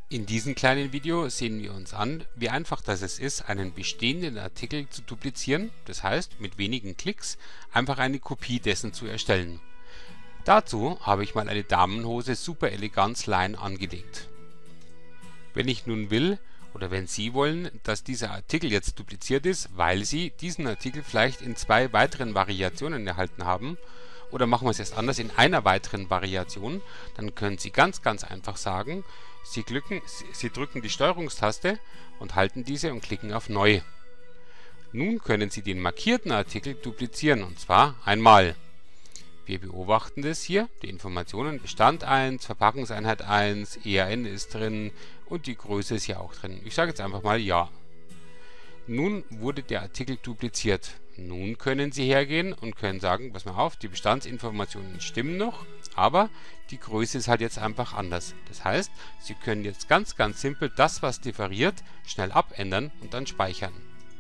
In diesem kleinen Video sehen wir uns an, wie einfach das ist, einen bestehenden Artikel zu duplizieren, das heißt mit wenigen Klicks einfach eine Kopie dessen zu erstellen. Dazu habe ich mal eine Damenhose Super Eleganz Line angelegt. Wenn ich nun will, oder wenn Sie wollen, dass dieser Artikel jetzt dupliziert ist, weil Sie diesen Artikel vielleicht in 2 weiteren Variationen erhalten haben, oder machen wir es erst anders, in einer weiteren Variation, dann können Sie ganz einfach sagen, Sie drücken die Steuerungstaste und halten diese und klicken auf Neu. Nun können Sie den markierten Artikel duplizieren, und zwar einmal. Wir beobachten das hier, die Informationen, Bestand 1, Verpackungseinheit 1, EAN ist drin und die Größe ist ja auch drin. Ich sage jetzt einfach mal Ja. Nun wurde der Artikel dupliziert. Nun können Sie hergehen und können sagen, pass mal auf, die Bestandsinformationen stimmen noch, aber die Größe ist halt jetzt einfach anders. Das heißt, Sie können jetzt ganz simpel das, was differiert, schnell abändern und dann speichern.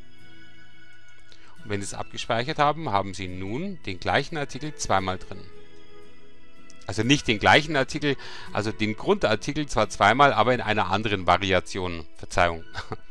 Und wenn Sie es abgespeichert haben, haben Sie nun den gleichen Artikel zweimal drin. Also nicht den gleichen Artikel, also den Grundartikel zwar zweimal, aber in einer anderen Variation. Verzeihung.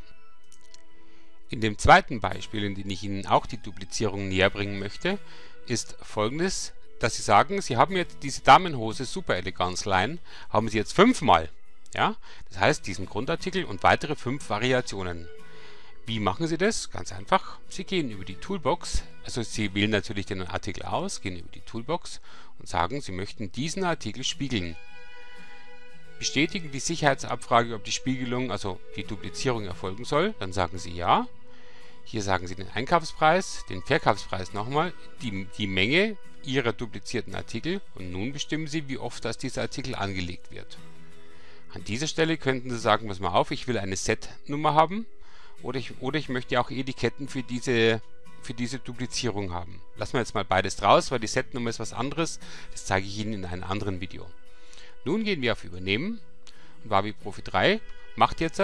In dem zweiten Beispiel, in dem ich Ihnen auch die Duplizierung näher bringen möchte, ist folgendes, dass Sie sagen, Sie haben jetzt diese Damenhose Super Eleganz Line, haben Sie jetzt 5-mal. Ja? Das heißt, diesen Grundartikel und weitere 5 Variationen. Wie machen Sie das? Ganz einfach. Sie gehen über die Toolbox, also Sie wählen natürlich den Artikel aus, gehen über die Toolbox und sagen, Sie möchten diesen Artikel spiegeln. Bestätigen die Sicherheitsabfrage, ob die Spiegelung, also die Duplizierung erfolgen soll, dann sagen Sie Ja. Hier sagen Sie den Einkaufspreis, den Verkaufspreis nochmal, die Menge Ihrer duplizierten Artikel und nun bestimmen Sie, wie oft dieser Artikel angelegt wird. An dieser Stelle könnten Sie sagen, pass mal auf, ich will eine Set-Nummer haben oder ich möchte auch Etiketten für diese Duplizierung haben. Lassen wir jetzt mal beides raus, weil die Set-Nummer ist was anderes, das zeige ich Ihnen in einem anderen Video. Nun gehen wir auf Übernehmen und Wavi Profi 3 macht jetzt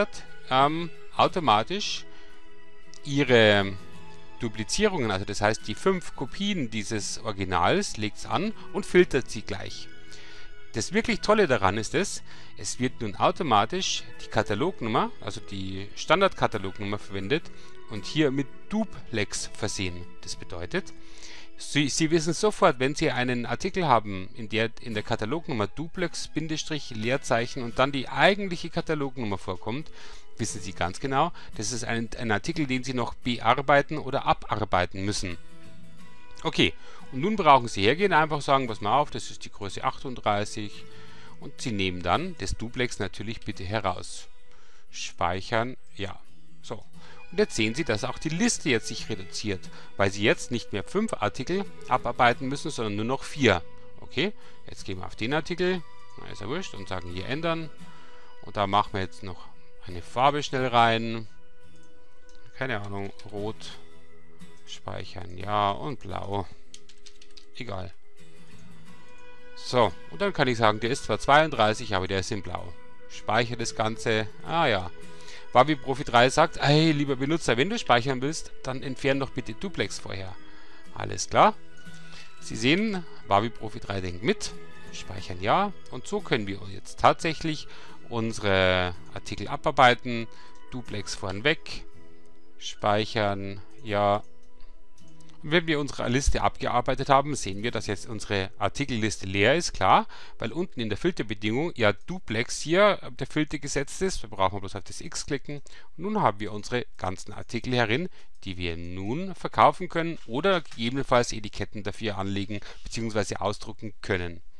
automatisch Ihre Duplizierungen, also das heißt die 5 Kopien dieses Originals, legt es an und filtert sie gleich. Das wirklich Tolle daran ist es wird nun automatisch die Katalognummer, also die Standardkatalognummer verwendet und hier mit Duplex versehen. Das bedeutet, Sie wissen sofort, wenn Sie einen Artikel haben, in der Katalognummer Duplex, Leerzeichen und dann die eigentliche Katalognummer vorkommt, wissen Sie ganz genau, das ist ein Artikel, den Sie noch bearbeiten oder abarbeiten müssen. Okay, und nun brauchen Sie hergehen, einfach sagen, pass mal auf, das ist die Größe 38 und Sie nehmen dann das Duplex natürlich bitte heraus. Speichern, ja. So. Und jetzt sehen Sie, dass auch die Liste jetzt sich reduziert, weil Sie jetzt nicht mehr 5 Artikel abarbeiten müssen, sondern nur noch 4. Okay, jetzt gehen wir auf den Artikel, na, ist ja wurscht, und sagen hier ändern. Und da machen wir jetzt noch eine Farbe schnell rein. Keine Ahnung, rot. Speichern, ja, und blau. Egal. So, und dann kann ich sagen, der ist zwar 32, aber der ist in blau. Speichere das Ganze. Ah ja. Wavi Profi 3 sagt, hey, lieber Benutzer, wenn du speichern willst, dann entferne doch bitte Duplex vorher. Alles klar. Sie sehen, Wavi Profi 3 denkt mit. Speichern ja. Und so können wir jetzt tatsächlich unsere Artikel abarbeiten. Duplex vorn weg. Speichern ja. Und wenn wir unsere Liste abgearbeitet haben, sehen wir, dass jetzt unsere Artikelliste leer ist, klar, weil unten in der Filterbedingung ja Duplex hier der Filter gesetzt ist. Da brauchen wir bloß auf das X klicken. Und nun haben wir unsere ganzen Artikel herin, die wir nun verkaufen können oder gegebenenfalls Etiketten dafür anlegen bzw. ausdrucken können.